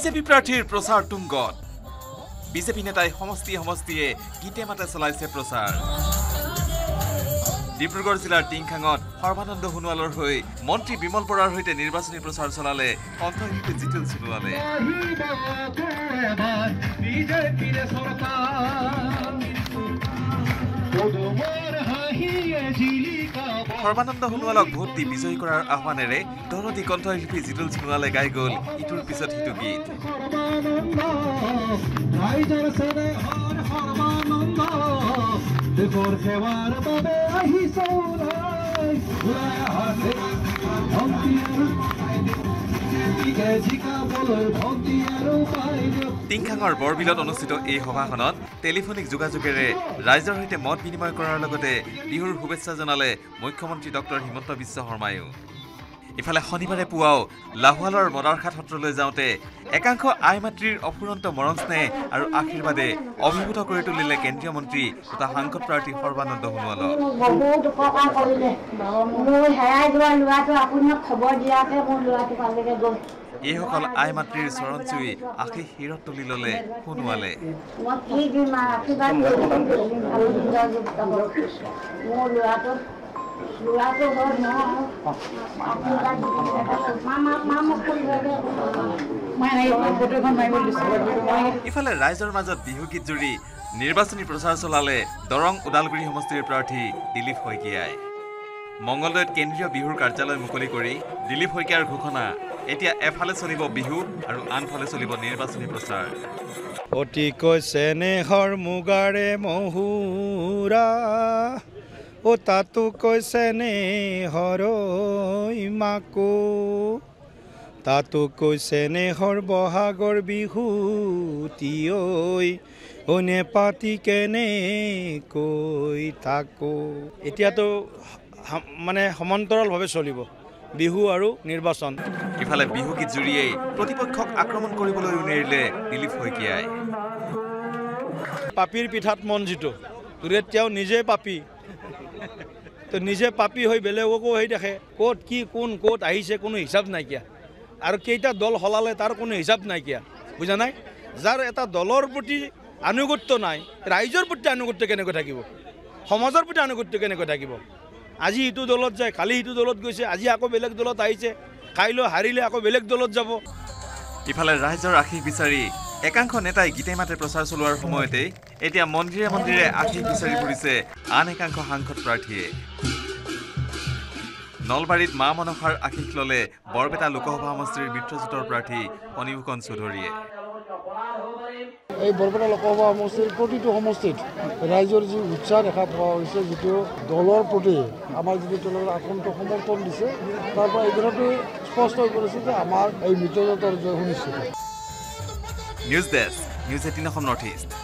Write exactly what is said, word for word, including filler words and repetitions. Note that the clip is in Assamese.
বিজেপি প্ৰাৰ্থীৰ প্ৰচাৰ তুংগত বিজেপি নেতাই সমষ্টি সমষ্টিয়ে গীতে মাতে চলাইছে প্ৰচাৰ ডিব্ৰুগড় জিলাৰ টিংখাঙত সৰ্বানন্দ সোণোৱালৰ হৈ মন্ত্ৰী বিমল বৰাৰ সৈতে নিৰ্বাচনী প্ৰচাৰ চলালে কণ্ঠশিল্পী জিতুল সোণোৱালে সৰ্বানন্দ সোণোৱালক ভোট দি বিজয়ী কৰাৰ আহ্বানেৰে দৰদী কণ্ঠশিল্পী জিতুল সোণোৱালে গাই গ'ল ইটোৰ পিছত সিটো গীত টিংখাঙৰ বৰবিলত অনুষ্ঠিত এই সভাখনত টেলিফোনিক যোগাযোগেৰে ৰাইজৰ সৈতে মত বিনিময় কৰাৰ লগতে বিহুৰ শুভেচ্ছা জনালে মুখ্যমন্ত্ৰী ডক্টৰ হিমন্ত বিশ্ব শৰ্মায়ো ইফালে শনিবাৰে পুৱাও লাহোৱালৰ মদাৰখাট সত্ৰলৈ যাওঁতে একাংশ আই মাতৃৰ অফুৰন্ত মৰম স্নেহ আৰু আশীৰ্বাদে অভিভূত কৰি তুলিলে কেন্দ্ৰীয় মন্ত্ৰী তথা সাংসদ প্ৰাৰ্থী সৰ্বানন্দ সোণোৱালক বহুত উপকাৰ কৰিলে মোৰ হেৰাই যোৱা ল'ৰাটো আপোনাক খবৰ দিয়াকে মোৰ ল'ৰাটো পালেগে গ'ল এইসকল আই মাতৃৰ চৰণ চুই আশীষ শিৰত তুলি ল'লে সোণোৱালে মই কি দিম আশীৰ্বাদ মোৰ ল'ৰাটো ইফালে ৰাইজৰ মাজত বিহু গীত জুৰি নিৰ্বাচনী প্ৰচাৰ চলালে দৰং ওদালগুৰি সমষ্টিৰ প্ৰাৰ্থী দিলীপ শইকীয়াই মংগলদৈত কেন্দ্ৰীয় বিহুৰ কাৰ্যালয় মুকলি কৰি দিলীপ শইকীয়াৰ ঘোষণা এতিয়া এফালে চলিব বিহু আৰু আনফালে চলিব নিৰ্বাচনী প্ৰচাৰ অতিকৈ চেনেহৰ মুগাৰে মহুৰা ও তাতো কৈছে নে হৰৈ মাকো তাতো কৈছে নে হৰ বহাগৰ বিহুতিঐ অনে পাতি কেনে কৈ থাকো এতিয়াতো মানে সমান্তৰালভাৱে চলিব বিহু আৰু নিৰ্বাচন ইফালে বিহু গীত জুৰিয়েই প্ৰতিপক্ষক আক্ৰমণ কৰিবলৈ উনেৰিলে দিলীপ শইকীয়াই পাপীৰ পিঠাত মন জিতো তোৰে তেওঁ নিজে পাপী তো নিজে পাপী হৈ বেলেগকো হৈ দেখে ক'ত কি কোন ক'ত আহিছে কোনো হিচাপ নাইকিয়া আৰু কেইটা দল সলালে তাৰ কোনো হিচাপ নাইকিয়া বুজা নাই যাৰ এটা দলৰ প্ৰতি আনুগত্য নাই ৰাইজৰ প্ৰতি আনুগত্য কেনেকৈ থাকিব সমাজৰ প্ৰতি আনুগত্য কেনেকৈ থাকিব আজি ইটো দলত যায় কালি ইটো দলত গৈছে আজি আকৌ বেলেগ দলত আহিছে কাইলৈ হাৰিলে আকৌ বেলেগ দলত যাব ইফালে ৰাইজৰ আশীষ বিচাৰি একাংশ নেতাই গীতে মাতে প্ৰচাৰ চলোৱাৰ সময়তে এতিয়া মন্দিৰে মন্দিৰে আশীষ বিচাৰি ফুৰিছে আন একাংশ সাংসদ প্ৰাৰ্থীয়ে নলবাৰীত মা মনসাৰ আশীষ ল'লে বৰপেটা লোকসভা সমষ্টিৰ মিত্ৰজোঁটৰ প্ৰাৰ্থী অনিভূষণ চৌধুৰীয়ে এই বৰপেটা লোকসভা সমষ্টিৰ প্ৰতিটো সমষ্টিত ৰাইজৰ যি উৎসাহ দেখা পোৱা হৈছে যিটো দলৰ প্ৰতি আমাৰ যিটো দলৰ আকন্ত সমৰ্থন দিছে তাৰ পৰা এই কথাটো স্পষ্ট হৈ পৰিছে যে আমাৰ এই মিত্ৰজোঁটৰ জয় সুনিশ্চিত news desk news eighteen Assam north east